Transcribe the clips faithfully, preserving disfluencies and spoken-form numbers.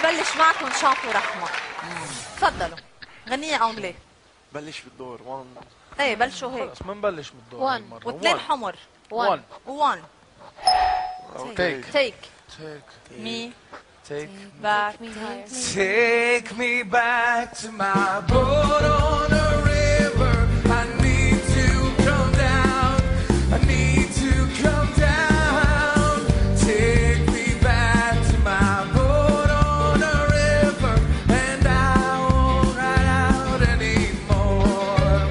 ببلش معكم شاطر رحمة. تفضلوا غنية أنجلي. بلش بالدور واحد. ايه بلشوا هيك. خلص منبلش بالدور واحد واثنين حمر. واحد واحد. Take. Take. Take. Me. Take. Back. Take me back to my boat on a river. I need to come down. I need to come down. Take me back to my boat on a river, and I won't ride out anymore.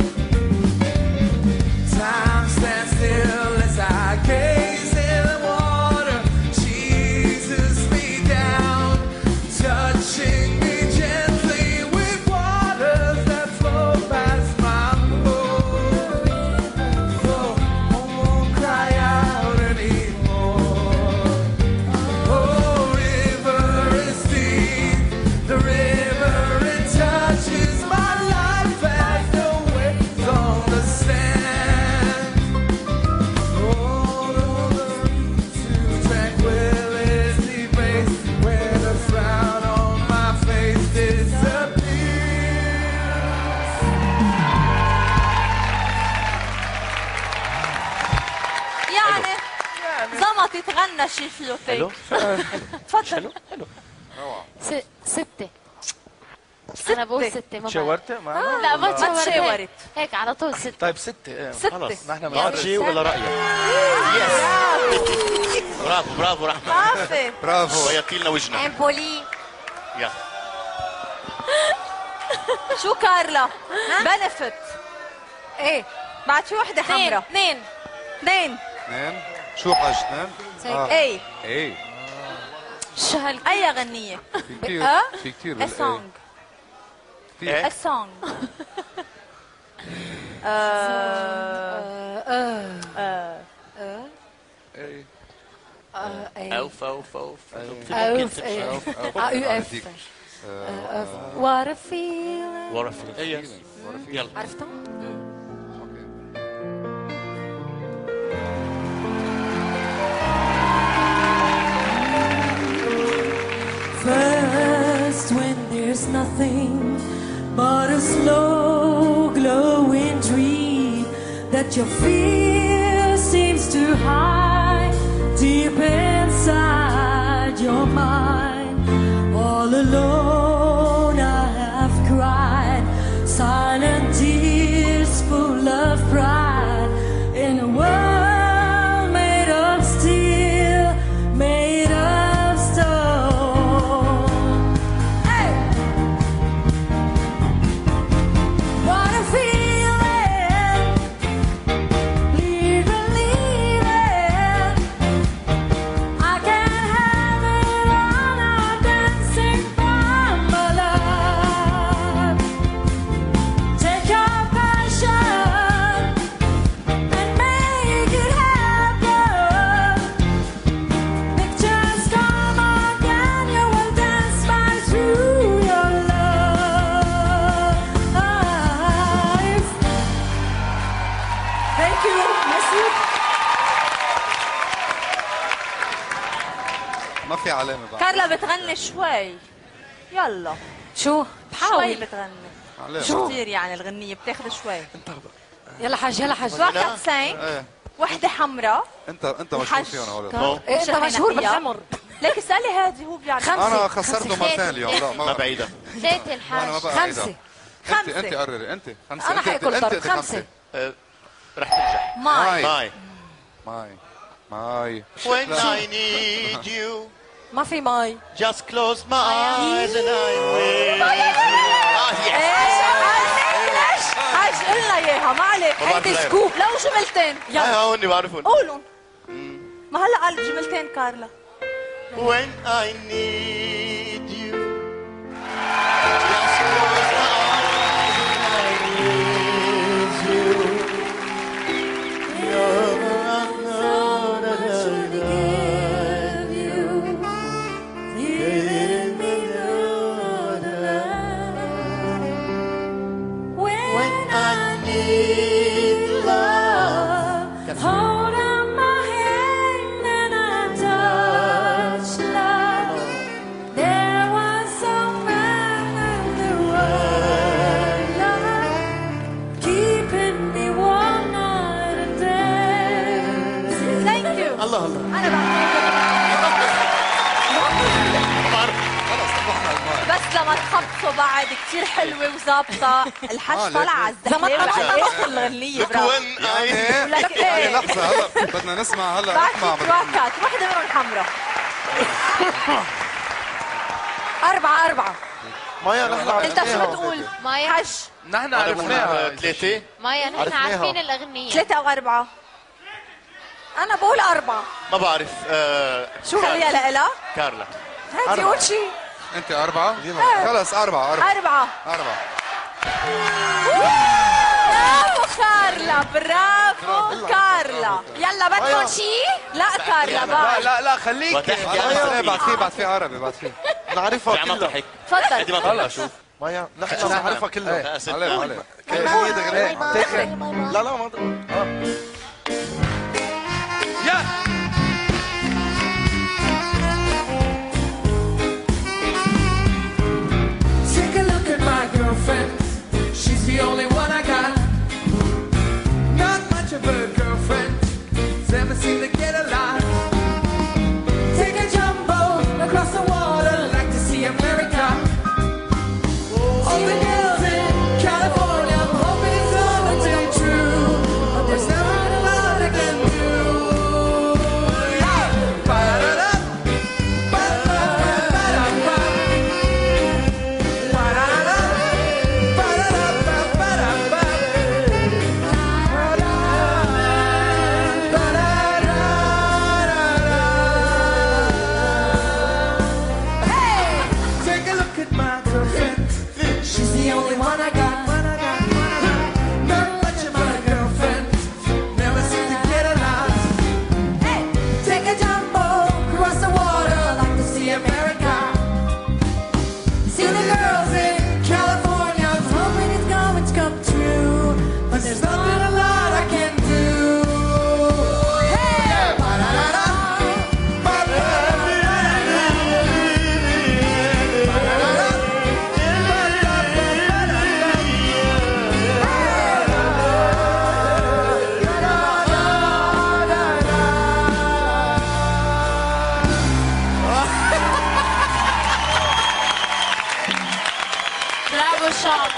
Time stands still as I gaze in the water. Jesus me down, touching me gently with waters that flow past my boat. Oh, I won't cry out anymore. Oh, river is deep, the river it touches my life as no waves on the sand. Oh, to tranquility base where the frown on my face disappears. يعني زمط يتغنى شي فيه حلو. تيك. تفضل. حلو حلو. س- ستة. أنا بقول ستة ما شاورت معنا؟ لا ما ما تشاورت تشاورت. هيك. هيك على طول ستة. طيب ستة ايه ستة. خلص نحن يعني بنعرف. شيء ولا رأيك؟ برافو برافو رحمة. عافية. برافو. غيرتي لنا وجهنا. امبولي. يلا. شو كارلا؟ بنفت. ايه بعد في وحدة اثنين حمراء. اثنين. اثنين. اثنين. شو حاج اثنين؟ هيك. ايه ايه. شو هال أي غنية؟ في كثير أه؟ في كثير A بالايه. song. كثير. A song. ايه. أوف أوف أوف. أوف إيه. أوف، أوف. آه، يو إف. هديك. What a feeling. ورا في إيه يلا. عرفتها؟ اوكي. First, when there's nothing but a slow glowing dream that your fear seems to hide deep inside your mind. All alone I have cried silent tears full of pride in a world made of steel, made of stone. Hey! What a feeling, leaving, leaving. I can't have it all, I'm dancing from my love. Take your passion and make it happen. Pictures come again, you will dance by through your life. Thank you, merci. ما في علامه بعد. كارلا بتغني شوي. يلا شو؟ شوي بحاول. بتغني. علامه. شو كثير يعني الغنية بتاخذ شوي. يلا حاج يلا حاج. واحدة حسين. ايه. وحدة حمراء. انت انت مشهور فيهم هول. نو. إيه، انت مشهور بالحمر. ليك اسألي هادي هو بيعرف. خمسة. انا خسرته خمسة. مرتين اليوم. لا ما ما بعيدة. ثلاثة انا ما الحاج. بقى خمسة. انت خمسة. انت قرري انت خمسه. أنا انت- حاكل انت- طرد. انت خمسة. أه، رح تنجح. ماي. ماي. ماي ماي. When I need you, ما في ماي. just close my eyes and I will. Ah, yes. ليش؟ هاي قلنا اياها ما عليك. ما بعرف هيدي العيب. سكوب لو جملتين. هاي هوني بعرفهم. قولهم. ما هلا قالت جملتين كارلا. When I need you, just close my eyes and I need you. When I need love, Hold on my hand and I touch love. الله الله. انا بعرف خلص طبعنا الماء. بس لما تخبطوا بعض كثير حلوه وظابطه. الحش آه، طلع على الزحمه ولا الغنيه. لك وين اي لك يعني ايه لحظة هلا بدنا نسمع هلا رحمة بعطيك عم تراكات وحده منهم حمراء. أربعة أربعة. مايا نحن انت شو عرفناها. بتقول؟ مايا حش نحن عرفناها عرفناها. ثلاثة. مايا نحن عرفناها. عارفين الأغنية. ثلاثة أو أربعة؟ أنا بقول أربعة. ما بعرف. آه، شو خليها لإلها؟ كارلا. هاتي قول شيء. انت أربعة؟ خلص أربعة أربعة أربعة. أربعة. برافو كارلا، برافو كارلا. يلا بدكم شيء؟ لا كارلا لا بعد. لا لا خليك. ايه بعد فيه بعد فيه عربي بعد فيه. نعرفها كلها. تفضل. هلا شوف. مايا نحن نعرفها كلها. عليه عليه. هي دغري. لا لا ما يا Take a look at my girlfriend. She's the only one I got. Not much of a girlfriend. Never seemed to get a lot. Take a jumbo across the water, like to see America. All the girls in California, I'm hoping it's all to come true. But there's not a lot I can do. Yeah. Ba-da-da, ba-da-da-ba-da-ba. Ba-da-da, ba-da-da-ba-ba-da-ba. Take a look at my girlfriend. She's the only one I got. Not much of my girlfriend. Never seem to get a lot. Hey, take a jumbo across the water, like to see America. See the girls in California. I'm hoping it's going to come true, but there's not a lot I can do. Hey, ba-da-da-da, برافو شانت.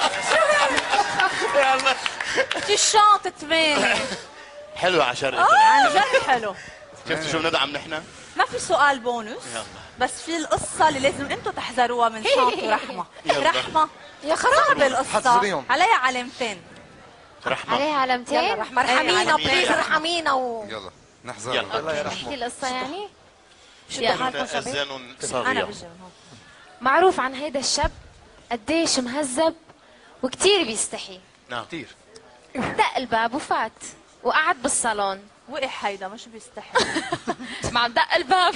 شو الشانت تباني. حلوة عشان عن جد حلو. شفتوا شو بندعم نحن؟ ما في سؤال بونus بس في القصة اللي لازم انتم تحذروها من شانت ورحمة. رحمة يا خرابي. صعبة القصة حذريهم. عليها علامتين. رحمة. عليها علامتين. يلا رحمة ارحمينا أيوة. بليز ارحمينا و يلا نحذر. يلا يا نحكي القصة يعني. شو يلا. دخلكم شباب؟ الزانون أنا صاغية. بجي من هون. معروف عن هيدا الشاب قديش مهذب وكتير بيستحي. نعم كثير. دق الباب وفات وقعد بالصالون. وقح هيدا مش بيستحي. مع دق الباب.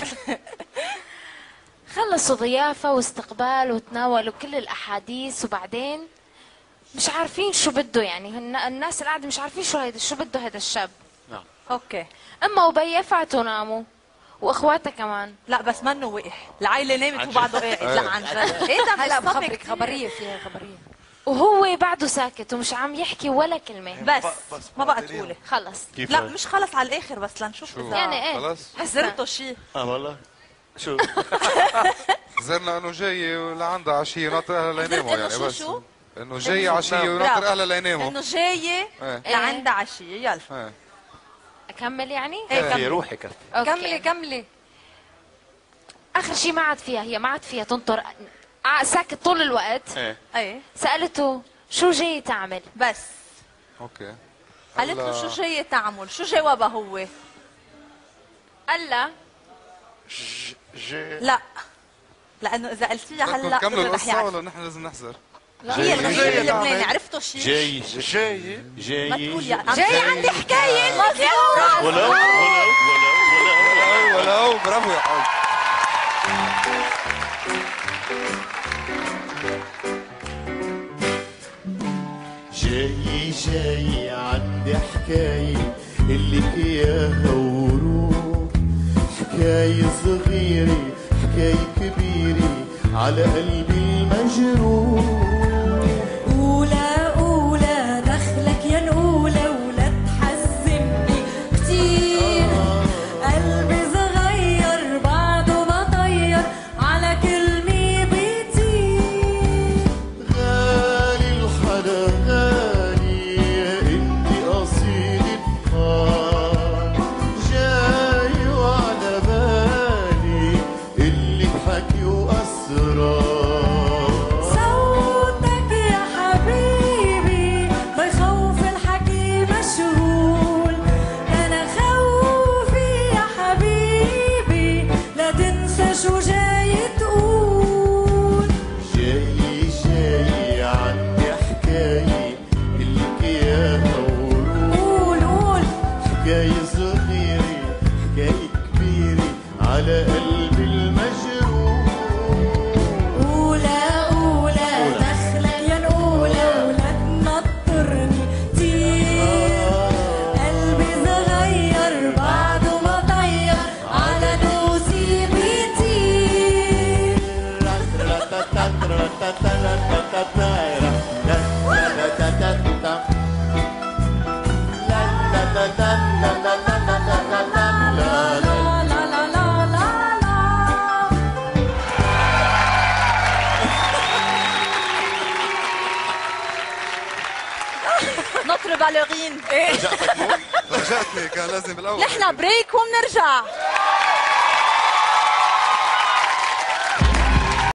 خلصوا ضيافة واستقبال وتناولوا كل الأحاديث وبعدين مش عارفين شو بده يعني هن- الناس اللي قاعدة مش عارفين شو هيدا شو بده هيدا الشاب. اوكي. أما وبيا فاتوا ناموا وإخواتها كمان. لا بس منه وقح، العيلة نامت وبعده قاعد. لا عن جد. ايه ده هلا بيصطفي بخبرك كتير. خبرية فيها خبرية. وهو بعده ساكت ومش عم يحكي ولا كلمة. بس ما بقى تقولي. خلص. كيف لا هاد؟ مش خلص على الاخر بس لنشوف اذا يعني ايه خلص حذرتوا شيء. اه والله. شو؟ زرنا انه جاي لعندها عشية ناطر اهلها ليناموا إنه يعني شو بس شو؟ انه جاي عشية وناطر برافو. اهلها ليناموا. انه جاية ايه لعندها عشية. يلا ايه أكمل يعني؟ ايه كفي كملي. روحي كفي. أوكي. كملي كملي. آخر شيء ما عاد فيها هي ما عاد فيها تنطر ع- ساكت طول الوقت. ايه. ايه سألته شو جاي تعمل؟ بس اوكي. قالت له هلا- شو جاي تعمل؟ شو جوابها هو؟ قال لها جي. لا لانه اذا قلتيها بدكم هلا تكملوا رح القصة يعرف. ولا نحن لازم نحذر؟ هي الغنية جاي اللبناني تعمل. عرفتوا شيء؟ جاي جاي ما تقول جاي. يا جاي عندي حكاية. ولو ولو ولو ولو. ولو ولو برافو يا حاج. جاي جاي عندي حكاية اللي اياها وروح، حكاية صغيرة حكاية كبيرة على قلبي المجروح. أولى أولى دخلك يا الأولى ولا تحزني كتير، قلبي نطر بالغين. رجعتني كان لازم بالاول. نحن بريك وبنرجع.